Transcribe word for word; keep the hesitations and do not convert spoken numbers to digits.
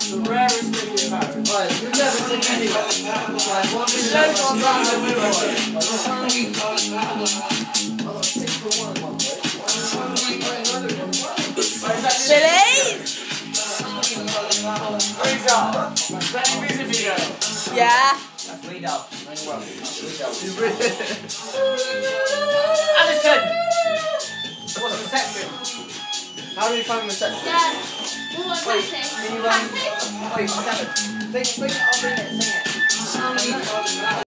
The rarest thing in Paris. Right, you've never seen anyone. Right, what is There's that? one round the middle. Billy? Freeze up. Let me visit video. Yeah. That's read up. Alison! What's the section? How do you find reception? Yeah. What was Wait, that can you, thing? um, wait, seven. Sing, sing it, I'll bring it, sing it.